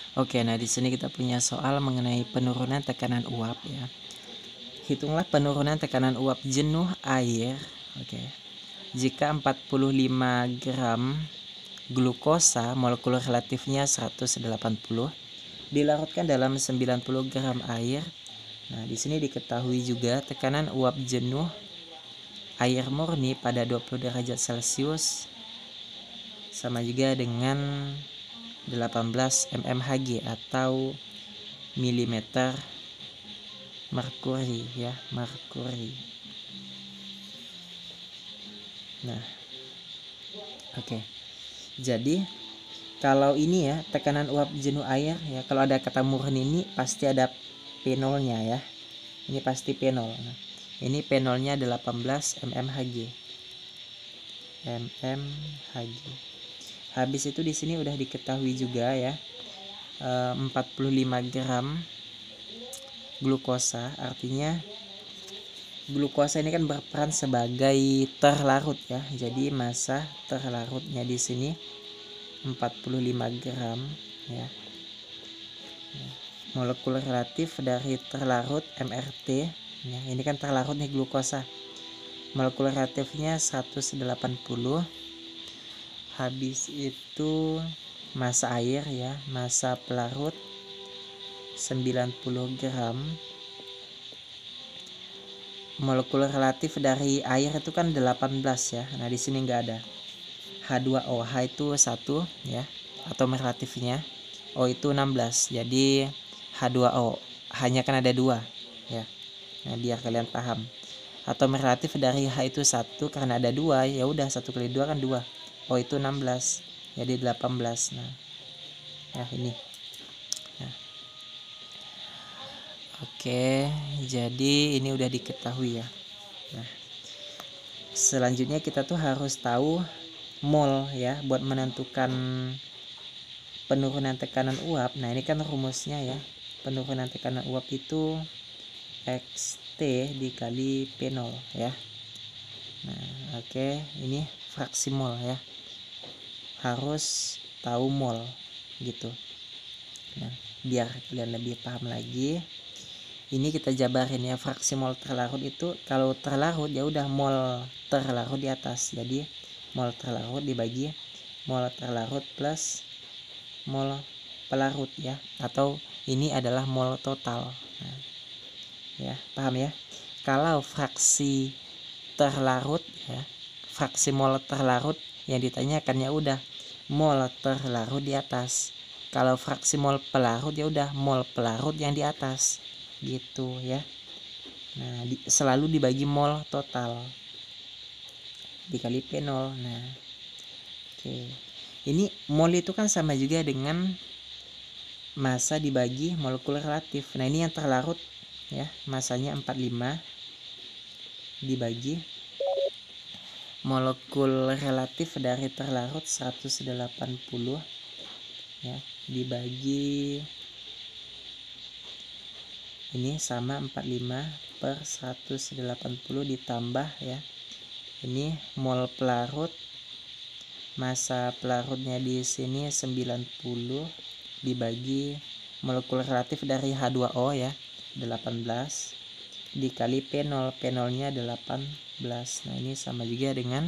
Oke, nah di sini kita punya soal mengenai penurunan tekanan uap ya. Hitunglah penurunan tekanan uap jenuh air, oke. Jika 45 gram glukosa molekul relatifnya 180 dilarutkan dalam 90 gram air. Nah, di sini diketahui juga tekanan uap jenuh air murni pada 20 derajat Celcius sama juga dengan 18 mmHg atau milimeter merkuri ya, merkuri. Nah, oke. Jadi kalau ini ya tekanan uap jenuh air ya, kalau ada kata murni ini pasti ada P0-nya ya. Ini pasti P0. Nah, ini P0-nya 18 mmHg. mmHg. Habis itu di sini udah diketahui juga ya. 45 gram glukosa, artinya glukosa ini kan berperan sebagai terlarut ya. Jadi massa terlarutnya di sini 45 gram ya. Molekul relatif dari terlarut MRT ya, ini kan terlarut nih glukosa. Molekul relatifnya 180. Habis itu massa air ya, massa pelarut 90 gram. Molekul relatif dari air itu kan 18 ya. Nah, di sini enggak ada. H2O, H itu 1 ya, atom relatifnya. O itu 16. Jadi H2O, hanya kan ada 2 ya. Nah, biar kalian paham. Atom relatif dari H itu 1 karena ada 2, ya udah 1 kali 2 kan 2. O itu 16. Jadi 18. Nah, ya ini. Nah. Oke, jadi ini udah diketahui ya. Nah, selanjutnya kita tuh harus tahu mol ya buat menentukan penurunan tekanan uap. Nah, ini kan rumusnya ya. Penurunan tekanan uap itu XT dikali P0 ya. Nah, oke, ini fraksi mol ya. Harus tahu mol gitu. Nah, biar kalian lebih paham lagi, ini kita jabarin ya. Fraksi mol terlarut itu kalau terlarut ya udah mol terlarut di atas. Jadi mol terlarut dibagi mol terlarut plus mol pelarut ya, atau ini adalah mol total. Nah, ya, paham ya? Kalau fraksi terlarut ya, fraksi mol terlarut yang ditanyakan ya udah mol terlarut di atas. Kalau fraksi mol pelarut ya udah mol pelarut yang di atas gitu ya. Nah, selalu dibagi mol total dikali P0. Nah, oke. Ini mol itu kan sama juga dengan massa dibagi molekul relatif. Nah, ini yang terlarut ya, massanya 45 dibagi molekul relatif dari terlarut 180 ya, dibagi ini sama 45 per 180 ditambah ya, ini mol pelarut, massa pelarutnya di sini 90 dibagi molekul relatif dari H2O ya 18 dikali P0, P0-nya 18. Nah, ini sama juga dengan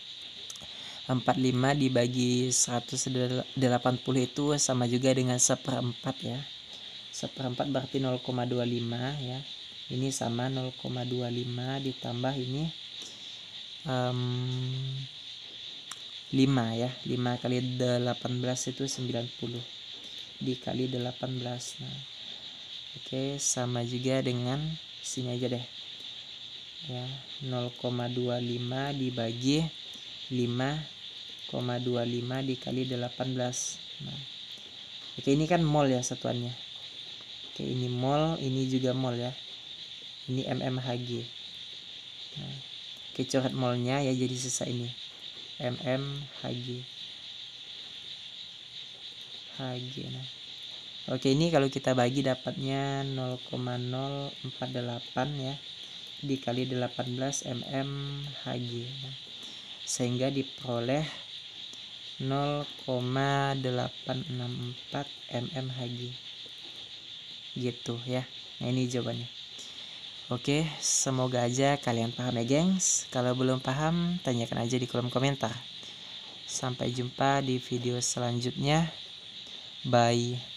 45 dibagi 180 itu sama juga dengan 1/4 ya. 1/4 berarti 0,25 ya. Ini sama 0,25 ditambah ini 5 ya. 5 kali 18 itu 90 dikali 18. Nah, oke, sama juga dengan sini aja deh ya, 0,25 dibagi 5,25 dikali 18. Nah, oke, ini kan mol ya satuannya. Oke, ini mol, ini juga mol ya, ini mmHg. Nah, oke, coret molnya ya, jadi sisa ini mmHg. Nah, oke, ini kalau kita bagi dapatnya 0,048 ya dikali 18 mmHg. Nah, sehingga diperoleh 0,864 mmHg gitu ya. Nah ini jawabannya. Oke, semoga aja kalian paham ya gengs. Kalau belum paham, tanyakan aja di kolom komentar. Sampai jumpa di video selanjutnya. Bye.